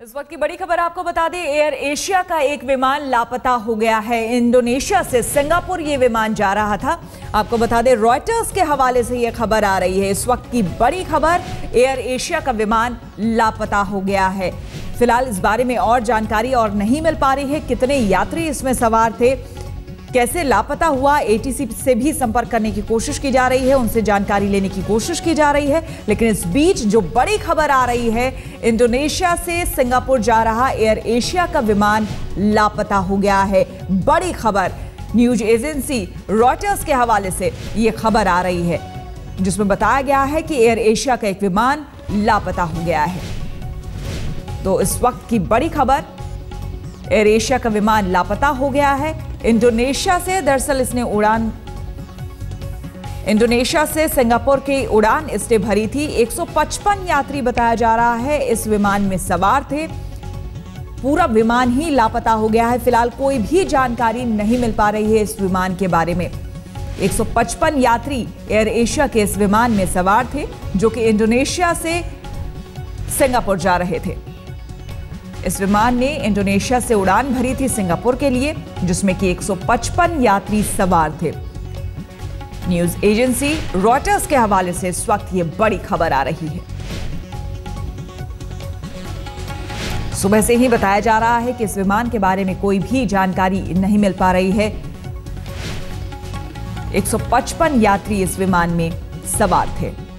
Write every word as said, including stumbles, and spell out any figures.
इस वक्त की बड़ी खबर आपको बता दें, एयर एशिया का एक विमान लापता हो गया है। इंडोनेशिया से सिंगापुर ये विमान जा रहा था। आपको बता दें, रॉयटर्स के हवाले से ये खबर आ रही है। इस वक्त की बड़ी खबर, एयर एशिया का विमान लापता हो गया है। फिलहाल इस बारे में और जानकारी और नहीं मिल पा रही है। कितने यात्री इसमें सवार थे, कैसे लापता हुआ, एटीसी से भी संपर्क करने की कोशिश की जा रही है, उनसे जानकारी लेने की कोशिश की जा रही है। लेकिन इस बीच जो बड़ी खबर आ रही है, इंडोनेशिया से सिंगापुर जा रहा एयर एशिया का विमान लापता हो गया है। बड़ी खबर न्यूज एजेंसी रॉयटर्स के हवाले से यह खबर आ रही है, जिसमें बताया गया है कि एयर एशिया का एक विमान लापता हो गया है। तो इस वक्त की बड़ी खबर, एयर एशिया का विमान लापता हो गया है। इंडोनेशिया से दरअसल इसने उड़ान इंडोनेशिया से सिंगापुर की उड़ान इसने भरी थी। एक सौ पचपन यात्री बताया जा रहा है इस विमान में सवार थे। पूरा विमान ही लापता हो गया है। फिलहाल कोई भी जानकारी नहीं मिल पा रही है इस विमान के बारे में। एक सौ पचपन यात्री एयर एशिया के इस विमान में सवार थे, जो कि इंडोनेशिया से सिंगापुर जा रहे थे। इस विमान ने इंडोनेशिया से उड़ान भरी थी सिंगापुर के लिए, जिसमें कि एक सौ पचपन यात्री सवार थे। न्यूज एजेंसी रॉयटर्स के हवाले से इस वक्त ये बड़ी खबर आ रही है। सुबह से ही बताया जा रहा है कि इस विमान के बारे में कोई भी जानकारी नहीं मिल पा रही है। एक सौ पचपन यात्री इस विमान में सवार थे।